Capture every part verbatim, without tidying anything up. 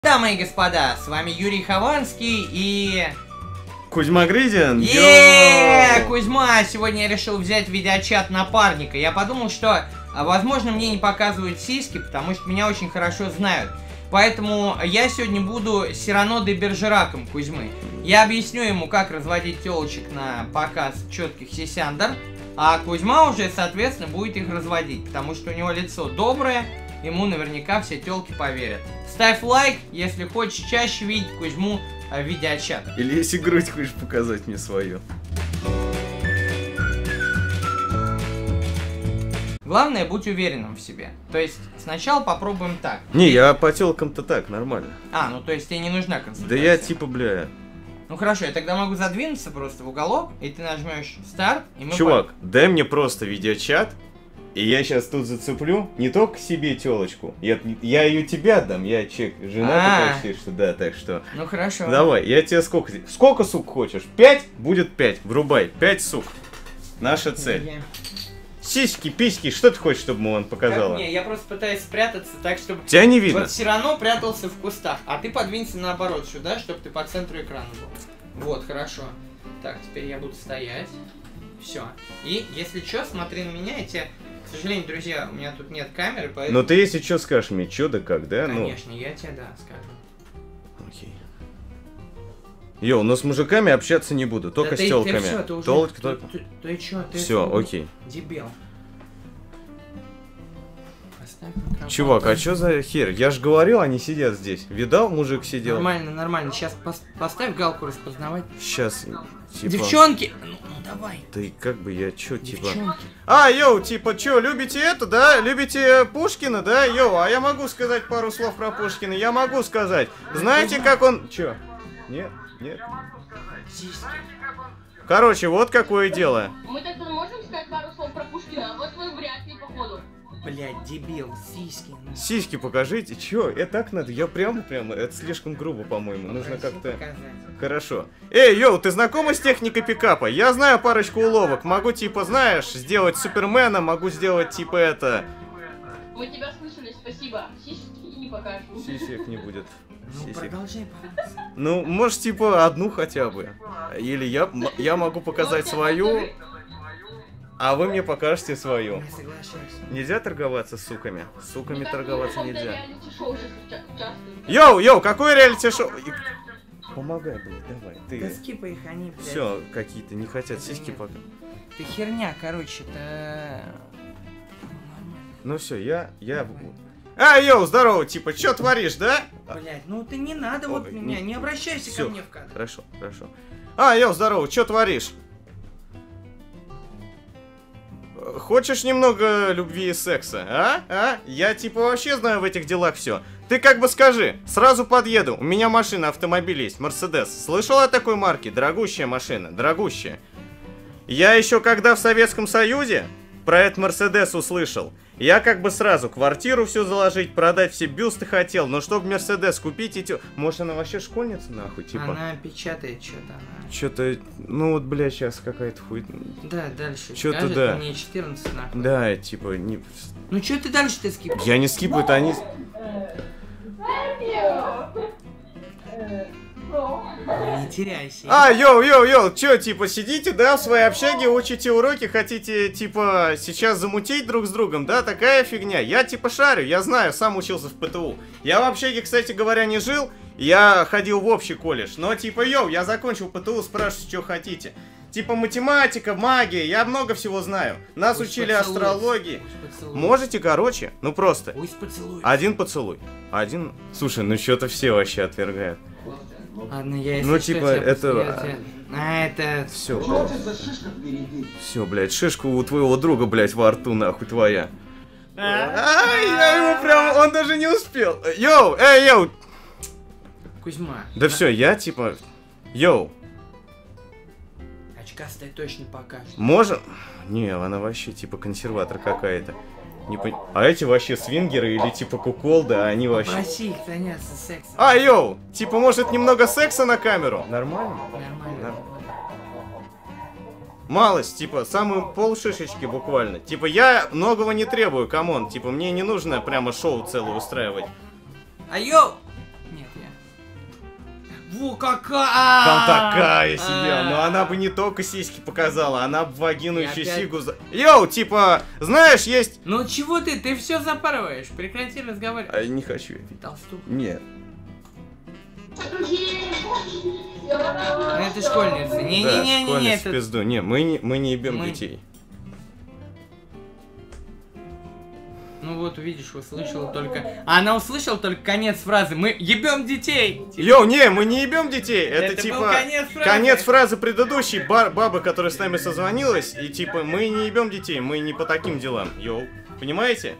Дамы и господа, с вами Юрий Хованский и... Кузьма Гридин. Еее, Кузьма, сегодня я решил взять видеочат напарника. Я подумал, что, возможно, мне не показывают сиськи, потому что меня очень хорошо знают. Поэтому я сегодня буду Сирано де Бержераком Кузьмы. Я объясню ему, как разводить телочек на показ четких сисяндр, а Кузьма уже, соответственно, будет их разводить, потому что у него лицо доброе, ему наверняка все телки поверят. Ставь лайк, если хочешь чаще видеть Кузьму в видеочатах. Или если грудь хочешь показать мне свою. Главное, будь уверенным в себе. То есть, сначала попробуем так. Не, я по телкам-то так, нормально. А, ну то есть тебе не нужна консультация. Да я типа, бля... Ну хорошо, я тогда могу задвинуться просто в уголок, и ты нажмешь старт, и мы... Чувак, по... дай мне просто видеочат, и я сейчас тут зацеплю не только себе телочку. Я, я ее тебе отдам, я чек, жена почти, что да, так что... Ну хорошо. Давай, я тебе сколько... Сколько сук хочешь? Пять? Будет пять. Врубай. Пять сук. Наша цель. Я... Сиськи, письки, что ты хочешь, чтобы Мулан показала? Не, я просто пытаюсь спрятаться так, чтобы... Тебя не видно. Вот Сирано прятался в кустах, а ты подвинься наоборот сюда, чтобы ты по центру экрана был. Вот, хорошо. Так, теперь я буду стоять. Все. И, если что, смотри на меня, я тебе... К сожалению, друзья, у меня тут нет камеры, поэтому... Но ты если что скажешь мне, что да как, да? Конечно, ну... я тебе, да, скажу. Окей. Йоу, но с мужиками общаться не буду, только да с ты, телками. Ты, всё, ты уже... Толк, ты, только... ты, ты, ты чё, ты... Все, окей. Дебил. Чувак, а что за хер? Я же говорил, они сидят здесь. Видал, мужик сидел? Нормально, нормально. Сейчас пос поставь галку распознавать. Сейчас, типа... Девчонки! Ну, ну давай. Ты как бы я чё, типа... Девчонки. А, йоу, типа, чё, любите это, да? Любите Пушкина, да? Йоу, а я могу сказать пару слов про Пушкина? Я могу сказать. Знаете, как он... Чё? Нет, нет. Короче, вот какое дело. Мы тогда можем сказать пару слов про Пушкина, а вот вы вряд ли, походу. Блять, дебил, сиськи. Ну. Сиськи покажите. Чё, это так надо? Я прямо, прямо, это слишком грубо, по-моему. Нужно как-то... Хорошо. Эй, йоу, ты знакома с техникой пикапа? Я знаю парочку уловок. Могу, типа, знаешь, сделать Супермена, могу сделать, типа, это... Мы тебя слышали, спасибо. Сиськи не покажем. Сисек не будет. Ну, Сисек. продолжай, пожалуйста. Ну, может, типа, одну хотя бы. Или я, я могу показать свою... А вы мне покажете свою. Не соглашаюсь. Нельзя торговаться с суками? С суками Ну, торговаться мы нельзя. реалити-шоу сейчас участвуем. Йоу, йоу, какой реалити-шоу? Помогай, блядь, давай. Ты... Да скипай их, они, блядь. Все, какие-то не хотят Это сиськи нет. пока. Ты херня, короче, это... Ну все, я, я... А, йоу, здорово, типа, что творишь, да? Блять, ну ты не надо вот Ой, меня, не- не обращайся Всё, ко мне в кадр. Хорошо, хорошо. А, йоу, здорово, что творишь? Хочешь немного любви и секса, а? А? Я типа вообще знаю в этих делах все. Ты как бы скажи, сразу подъеду. У меня машина, автомобиль есть, Мерседес. Слышал о такой марке? Дорогущая машина, дорогущая. Я еще когда в Советском Союзе про этот Мерседес услышал, я как бы сразу квартиру всю заложить, продать все бюсты хотел, но чтобы Мерседес купить и тё... Может она вообще школьница нахуй, типа? Она печатает что-то, она... Что-то, ну вот, бля, сейчас какая-то хуй... Да, дальше Чё-то скажет, да. мне четырнадцать нахуй. Да, типа, не... Ну что ты дальше-то скипаешь? Я не скипаю, это они... Не теряйся. А, йоу, йоу, йоу, чё, типа, сидите, да, в своей общаге, учите уроки, хотите, типа, сейчас замутить друг с другом, да, такая фигня. Я, типа, шарю, я знаю, сам учился в ПТУ. Я в общаге, кстати говоря, не жил, я ходил в общий колледж, но, типа, йоу, я закончил ПТУ, спрашивайте, что хотите. Типа, математика, магия, я много всего знаю. Нас Пусть учили поцелуй. астрологии. Пусть поцелуй. Можете, короче, ну просто, Пусть поцелуй. один поцелуй. Один... Слушай, ну что-то все вообще отвергают. Ладно, я если Ну, что, типа, тебя это- после- я тебя- А, это... Все, все, блядь, шишка у твоего друга, блядь, во рту, нахуй, твоя. Ай, я его прям, он даже не успел. Йоу, эй, йоу. Кузьма. Да все, я типа, йоу, Очкастая точно покажет. можем? Не, она вообще типа консерватор какая-то. Не пон... А эти вообще свингеры или типа куколды, а они вообще... Попроси их заняться сексом. А, йоу, типа может немного секса на камеру? Нормально? Нормально. Малость, типа, самые полшишечки буквально. Типа, я многого не требую, камон. Типа, мне не нужно прямо шоу целое устраивать. А йоу! Нет, Во какая! Там такая себе, но она бы не только сиськи показала, она бы вагину И еще опять- сигу за... Йоу, типа, знаешь, есть... Ну чего ты? Ты все запарываешь. Прекрати разговаривать. А, не хочу я пить. Толстух. Нет. Ну это школьница. Да, Не-не-не-не, школьниц в это... пизду. Не, мы не, мы не ебем Мы- детей. Ну вот, увидишь, услышала только... А она услышала только конец фразы. Мы ебем детей! Типа, Йоу, не, мы не ебем детей. Это, Это был типа конец фразы. конец фразы предыдущей бар бабы, которая с нами созвонилась. И типа, мы не ебем детей, мы не по таким делам. Йоу, понимаете?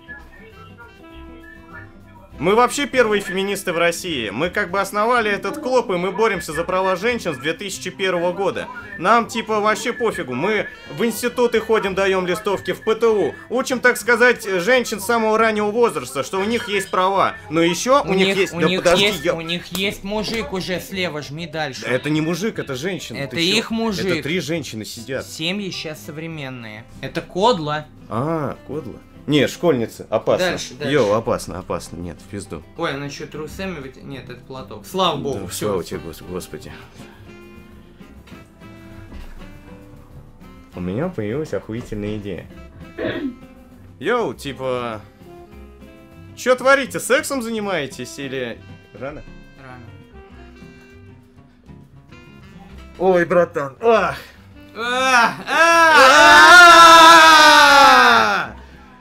Мы вообще первые феминисты в России. Мы как бы основали этот клуб, и мы боремся за права женщин с две тысячи первого года. Нам типа вообще пофигу. Мы в институты ходим, даем листовки, в ПТУ. Учим, так сказать, женщин с самого раннего возраста, что у них есть права. Но еще у, У них, них, есть... у Да них подожди, есть, я- у них есть мужик уже слева, жми дальше. Это не мужик, это женщина. Это ты чё? их мужик. Это три женщины сидят. Семьи сейчас современные. Это кодло. А, кодла. Не, школьница, опасно. Дальше, дальше. Йоу, опасно, опасно. Нет, в пизду. Ой, она что, трусами вытя... Нет, это платок. Слава богу, Да, всё. слава тебе, гос- Господи. У меня появилась охуительная идея. Йоу, типа... Чё творите, сексом занимаетесь или... Рано? Рано. Ой, братан, ах! А, а,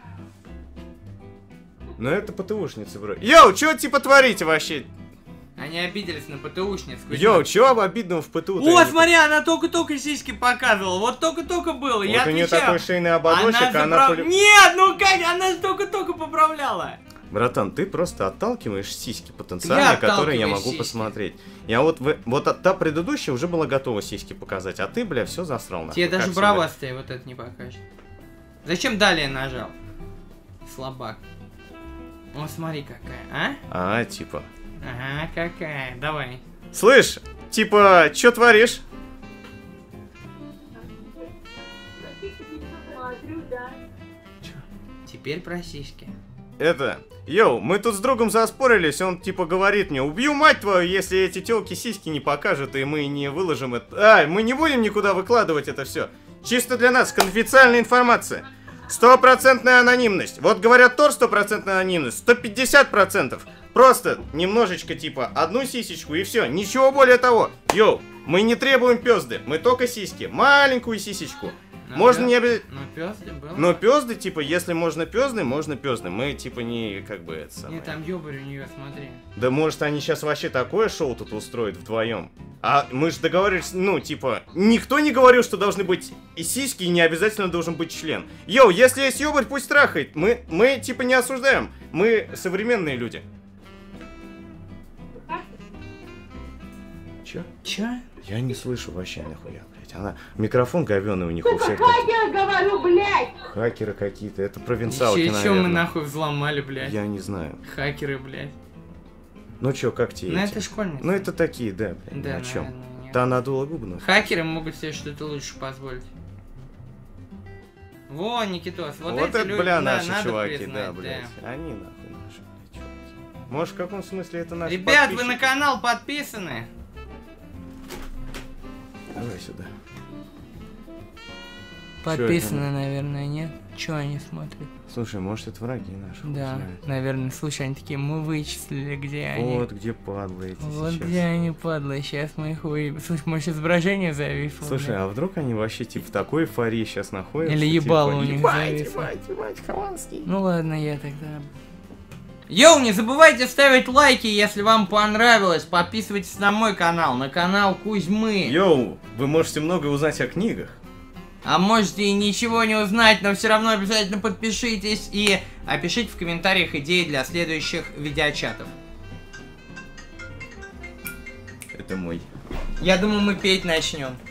Ну это ПТУшница вроде. Йоу, чё типа творите вообще? Они обиделись на ПТУшниц. Йоу, чё обидного в ПТУ? О, смотри, она только-только сиськи показывала. Вот только-только было. Вот Я у нее отвечаю. такой шейный ободочек, Она она... заправ- полю- Нет, ну как? Она же только-только поправляла. Братан, ты просто отталкиваешь сиськи потенциально, Я которые я отталкиваю могу сиськи. посмотреть. Я вот в- вот от- та предыдущая уже была готова сиськи показать, а ты, бля, все засрал нахуй. Тебе даже Как бровастая вот это не покажет. Зачем далее нажал? Слабак. О, смотри какая, а? всегда. А, типа. Ага, какая. Давай. Слышь, типа, чё творишь? Теперь про сиськи. Это, йоу, мы тут с другом заспорились, он типа говорит мне, убью мать твою, если эти телки сиськи не покажут, и мы не выложим это. А, мы не будем никуда выкладывать это все. Чисто для нас, конфиденциальная информация. Стопроцентная анонимность. Вот говорят Тор, стопроцентная анонимность, сто пятьдесят процентов. Просто немножечко типа одну сисечку и все, ничего более того. Йоу, мы не требуем пёзды, мы только сиськи, маленькую сисечку. Ну, Можно пё- не обязательно... Ну, пёсты было. Но пёзды, типа, если можно пёзды, можно пёзды. Мы, типа, не, как бы, это самое. Нет, там ёбарь у нее, смотри. Да может они сейчас вообще такое шоу тут устроят вдвоем. А мы же договорились, ну, типа, никто не говорил, что должны быть и сиськи, и не обязательно должен быть член. Йоу, если есть ёбарь, пусть трахает. Мы, мы, типа, не осуждаем. Мы современные люди. Чё? Чё? Я не слышу вообще нахуя, блядь. Она... Микрофон говёный у них у Сука, всех. хакер, говорю, блядь! Хакеры какие-то, это провинциалки, Еще, наверное. мы нахуй взломали, блядь. Я не знаю. Хакеры, блядь. Ну чё, как тебе Ну эти? это школьницы. Ну это такие, да, блядь, Да, о чем? наверное, нет. Та надула губы, ну. Хакеры могут себе что-то лучше позволить. Во, Никитос, вот, Вот, эти это, люди, бля, да, наши надо чуваки, признать, да, блядь. Они нахуй наши, блядь, чуваки. Может, в каком смысле это наши Ребят, вы на подписчики? канал подписаны? Давай сюда. Подписаны, наверное, нет? Чё они смотрят? Слушай, может, это враги наши? хуй Да, знает. наверное, слушай, они такие, мы вычислили, где они. Вот где падлы эти Вот сейчас. где они, падлы, сейчас мы их выебем. Слушай, может, изображение зависло? Слушай, блядь? а вдруг они вообще, типа, в такой эйфории сейчас находятся? Или ебало типа, у них ебать, зависло. ебать, ебать, Хованский. Ну ладно, я тогда... Йоу, не забывайте ставить лайки, если вам понравилось. Подписывайтесь на мой канал, на канал Кузьмы. Йоу, вы можете многое узнать о книгах. А можете и ничего не узнать, но все равно обязательно подпишитесь и опишите в комментариях идеи для следующих видеочатов. Это мой. Я думаю, мы петь начнем.